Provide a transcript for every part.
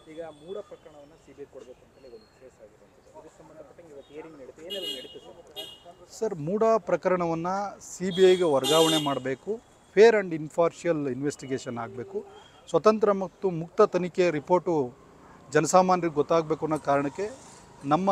ಈಗ ಮೂಡ ಪ್ರಕರಣವನ್ನು ಸಿಬಿಐ ಕೊಡಬೇಕು ಅಂತಲೇ ಒಂದು ಕೇಸ್ ಆಗಿರುವಂಥದ್ದು. ಇದಕ್ಕೆ ಸಂಬಂಧಪಟ್ಟಂಗೆ ಇವತ್ತು ಹಿಯರಿಂಗ್ ನಡೀತು, ಏನೆಲ್ಲ ನಡೀತು ಸರ್? ಮೂಡ ಪ್ರಕರಣವನ್ನು CBIಗೆ ವರ್ಗಾವಣೆ ಮಾಡಬೇಕು, ಫೇರ್ ಆ್ಯಂಡ್ ಇನ್ಫಾರ್ಷಿಯಲ್ ಇನ್ವೆಸ್ಟಿಗೇಷನ್ ಆಗಬೇಕು, ಸ್ವತಂತ್ರ ಮತ್ತು ಮುಕ್ತ ತನಿಖೆ ರಿಪೋರ್ಟು ಜನಸಾಮಾನ್ಯರಿಗೆ ಗೊತ್ತಾಗಬೇಕು ಅನ್ನೋ ಕಾರಣಕ್ಕೆ ನಮ್ಮ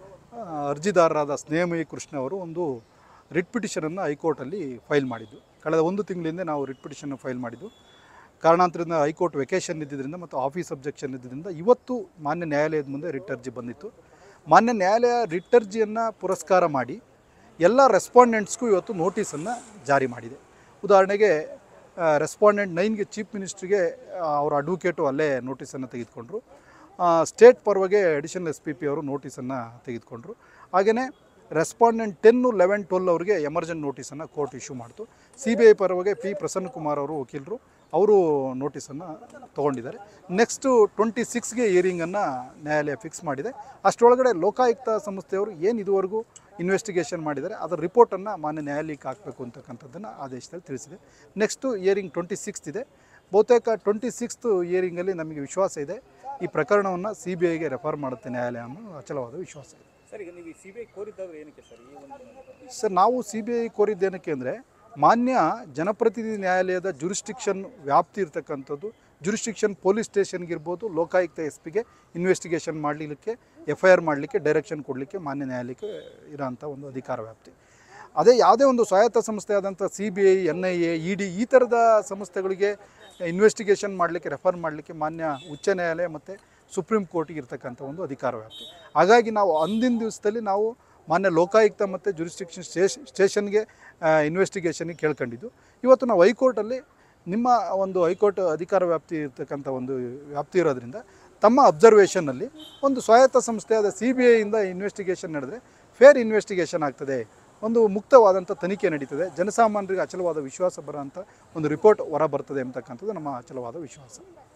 ಅರ್ಜಿದಾರರಾದ ಸ್ನೇಹಮಯಿ ಕೃಷ್ಣ ಅವರು ಒಂದು ರಿಟ್ ಪಿಟಿಷನನ್ನು ಹೈಕೋರ್ಟಲ್ಲಿ ಫೈಲ್ ಮಾಡಿದ್ದು. ಕಳೆದ 1 ತಿಂಗಳಿಂದ ನಾವು ರಿಟ್ ಪಿಟಿಷನ್ ಫೈಲ್ ಮಾಡಿದ್ದು. ಕಾರಣಾಂತರದಿಂದ ಹೈಕೋರ್ಟ್ ವೆಕೇಷನ್ ಇದ್ದಿದ್ದರಿಂದ ಮತ್ತು ಆಫೀಸ್ ಅಬ್ಜೆಕ್ಷನ್ ಇದ್ದಿದ್ದರಿಂದ ಇವತ್ತು ಮಾನ್ಯ ನ್ಯಾಯಾಲಯದ ಮುಂದೆ ರಿಟ್ ಅರ್ಜಿ ಬಂದಿತ್ತು. ಮಾನ್ಯ ನ್ಯಾಯಾಲಯ ರಿಟ್ ಅರ್ಜಿಯನ್ನು ಪುರಸ್ಕಾರ ಮಾಡಿ ಎಲ್ಲ ರೆಸ್ಪಾಂಡೆಂಟ್ಸ್ಗೂ ಇವತ್ತು ನೋಟಿಸನ್ನು ಜಾರಿ ಮಾಡಿದೆ. ಉದಾಹರಣೆಗೆ ರೆಸ್ಪಾಂಡೆಂಟ್ 9ಗೆ ಚೀಫ್ ಮಿನಿಸ್ಟ್ರಿಗೆ ಅವರ ಅಡ್ವೊಕೇಟು ಅಲ್ಲೇ ನೋಟಿಸನ್ನು ತೆಗೆದುಕೊಂಡ್ರು. ಸ್ಟೇಟ್ ಪರವಾಗಿ ಅಡಿಷನಲ್ SPP ಅವರು ನೋಟಿಸನ್ನು ತೆಗೆದುಕೊಂಡ್ರು. ಹಾಗೆಯೇ ರೆಸ್ಪಾಂಡೆಂಟ್ 10, 11, 12 ಅವರಿಗೆ ಎಮರ್ಜೆಂಟ್ ನೋಟಿಸನ್ನು ಕೋರ್ಟ್ ಇಶ್ಯೂ ಮಾಡಿತು. CBI ಪರವಾಗಿ P. ಪ್ರಸನ್ನಕುಮಾರ್ ಅವರು ವಕೀಲರು, ಅವರು ನೋಟಿಸನ್ನು ತೊಗೊಂಡಿದ್ದಾರೆ. ನೆಕ್ಸ್ಟು 26ಗೆ ಹಿಯರಿಂಗನ್ನು ನ್ಯಾಯಾಲಯ ಫಿಕ್ಸ್ ಮಾಡಿದೆ. ಅಷ್ಟರೊಳಗಡೆ ಲೋಕಾಯುಕ್ತ ಸಂಸ್ಥೆಯವರು ಏನು ಇದುವರೆಗೂ ಇನ್ವೆಸ್ಟಿಗೇಷನ್ ಮಾಡಿದ್ದಾರೆ ಅದರ ರಿಪೋರ್ಟನ್ನು ಮಾನ್ಯ ನ್ಯಾಯಾಲಯಕ್ಕೆ ಹಾಕಬೇಕು ಅಂತಕ್ಕಂಥದ್ದನ್ನು ಆದೇಶದಲ್ಲಿ ತಿಳಿಸಿದೆ. ನೆಕ್ಸ್ಟು ಹಿಯರಿಂಗ್ 26th ಇದೆ. ಬಹುತೇಕ 26th ಹಿಯರಿಂಗಲ್ಲಿ ನಮಗೆ ವಿಶ್ವಾಸ ಇದೆ ಈ ಪ್ರಕರಣವನ್ನು CBIಗೆ ರೆಫರ್ ಮಾಡುತ್ತೆ ನ್ಯಾಯಾಲಯ ಅನ್ನೋ ಅಚಲವಾದ ವಿಶ್ವಾಸ ಇದೆ. ಸರ್, ಈಗ ನೀವು CBI ಕೋರಿದ್ದಾದ್ರೆ ಏನಕ್ಕೆ ಸರ್ ಈ ಒಂದು? ಸರ್, ನಾವು CBI ಕೋರಿದ್ದೇನಕ್ಕೆ ಅಂದರೆ ಮಾನ್ಯ ಜನಪ್ರತಿನಿಧಿ ನ್ಯಾಯಾಲಯದ ಜುರಿಸ್ಟಿಕ್ಷನ್ ವ್ಯಾಪ್ತಿ ಇರ್ತಕ್ಕಂಥದ್ದು, ಜುರಿಸ್ಟಿಕ್ಷನ್ ಪೊಲೀಸ್ ಸ್ಟೇಷನ್ಗಿರ್ಬೋದು, ಲೋಕಾಯುಕ್ತ SP ಇನ್ವೆಸ್ಟಿಗೇಷನ್ ಮಾಡಲಿಕ್ಕೆ, FIR ಮಾಡಲಿಕ್ಕೆ, ಡೈರೆಕ್ಷನ್ ಕೊಡಲಿಕ್ಕೆ ಮಾನ್ಯ ನ್ಯಾಯಾಲಯಕ್ಕೆ ಇರೋಂಥ ಒಂದು ಅಧಿಕಾರ ವ್ಯಾಪ್ತಿ. ಅದೇ ಯಾವುದೇ ಒಂದು ಸ್ವಾಯತ್ತ ಸಂಸ್ಥೆ ಆದಂಥ CBI, NIA, ED ಈ ಥರದ ಸಂಸ್ಥೆಗಳಿಗೆ ಇನ್ವೆಸ್ಟಿಗೇಷನ್ ಮಾಡಲಿಕ್ಕೆ, ರೆಫರ್ ಮಾಡಲಿಕ್ಕೆ ಮಾನ್ಯ ಉಚ್ಚ ನ್ಯಾಯಾಲಯ ಮತ್ತು ಸುಪ್ರೀಂ ಕೋರ್ಟಿಗೆ ಇರ್ತಕ್ಕಂಥ ಒಂದು ಅಧಿಕಾರ ವ್ಯಾಪ್ತಿ. ಹಾಗಾಗಿ ನಾವು ಅಂದಿನ ದಿವಸದಲ್ಲಿ ನಾವು ಮಾನ್ಯ ಲೋಕಾಯುಕ್ತ ಮತ್ತು ಜುರಿಸ್ಟಿಕ್ಷನ್ ಸ್ಟೇಷನ್ಗೆ ಇನ್ವೆಸ್ಟಿಗೇಷನ್ಗೆ ಕೇಳ್ಕೊಂಡಿದ್ದು. ಇವತ್ತು ನಾವು ಹೈಕೋರ್ಟಲ್ಲಿ ನಿಮ್ಮ ಒಂದು ಹೈಕೋರ್ಟ್ ಅಧಿಕಾರ ವ್ಯಾಪ್ತಿ ಇರ್ತಕ್ಕಂಥ ಒಂದು ವ್ಯಾಪ್ತಿ ಇರೋದ್ರಿಂದ ತಮ್ಮ ಅಬ್ಸರ್ವೇಷನ್ನಲ್ಲಿ ಒಂದು ಸ್ವಾಯತ್ತ ಸಂಸ್ಥೆಯಾದ CBIಯಿಂದ ಇನ್ವೆಸ್ಟಿಗೇಷನ್ ನಡೆದರೆ ಫೇರ್ ಇನ್ವೆಸ್ಟಿಗೇಷನ್ ಆಗ್ತದೆ, ಒಂದು ಮುಕ್ತವಾದಂಥ ತನಿಖೆ ನಡೀತದೆ, ಜನಸಾಮಾನ್ಯರಿಗೆ ಅಚಲವಾದ ವಿಶ್ವಾಸ ಬರೋಂಥ ಒಂದು ರಿಪೋರ್ಟ್ ಹೊರ ಬರ್ತದೆ ಅಂತಕ್ಕಂಥದ್ದು ನಮ್ಮ ಅಚಲವಾದ ವಿಶ್ವಾಸ.